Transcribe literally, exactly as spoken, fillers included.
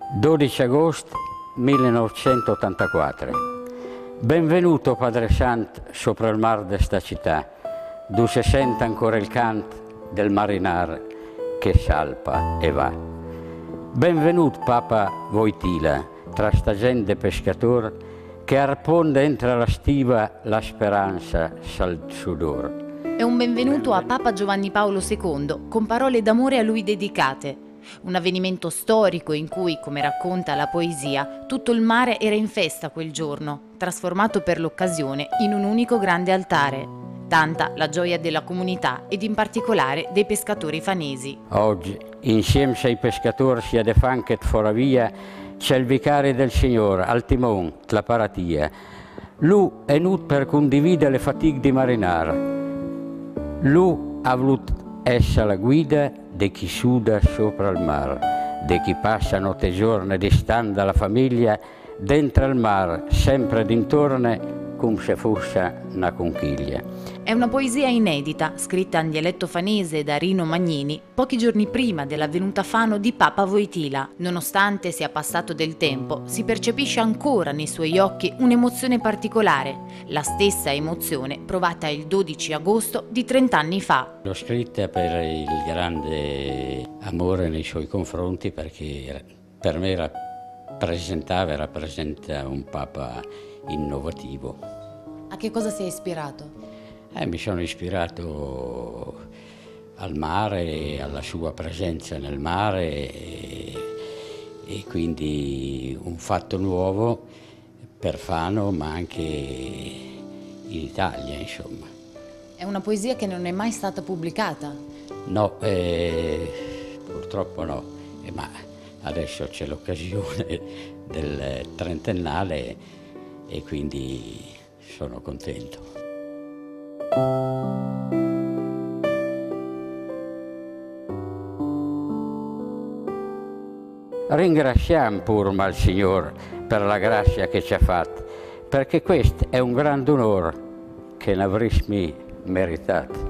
dodici agosto millenovecentottantaquattro. Benvenuto Padre Sant sopra il mar d'esta città, dove si sente ancora il canto del marinar che salpa e va. Benvenuto Papa Wojtyla, tra sta gente pescator che arponde entra la stiva la speranza sal sudor. È un benvenuto a Papa Giovanni Paolo secondo, con parole d'amore a lui dedicate. Un avvenimento storico in cui, come racconta la poesia, tutto il mare era in festa quel giorno, trasformato per l'occasione in un unico grande altare. Tanta la gioia della comunità ed in particolare dei pescatori fanesi. Oggi, insieme ai pescatori sia de Fanket Foravia, c'è il vicario del Signore al timon, la paratia. Lui è venuto per condividere le fatiche di marinare. Lui ha voluto essere la guida di chi suda sopra il mare, di chi passa notte e giorno distante dalla famiglia, dentro il mare, sempre d'intorno, come se fosse una conchiglia. È una poesia inedita, scritta in dialetto fanese da Rino Magnini, pochi giorni prima dell'avvenuta Fano di Papa Wojtyla. Nonostante sia passato del tempo, si percepisce ancora nei suoi occhi un'emozione particolare, la stessa emozione provata il dodici agosto di trent'anni fa. L'ho scritta per il grande amore nei suoi confronti, perché per me rappresentava e rappresenta un Papa innovativo. A che cosa sei ispirato? Eh, mi sono ispirato al mare, alla sua presenza nel mare e, e quindi un fatto nuovo per Fano, ma anche in Italia, insomma. È una poesia che non è mai stata pubblicata? No, eh, purtroppo no, eh, ma adesso c'è l'occasione del trentennale e quindi sono contento. Ringraziamo pure il Signore per la grazia che ci ha fatto, perché questo è un grande onore che ne avresti meritato.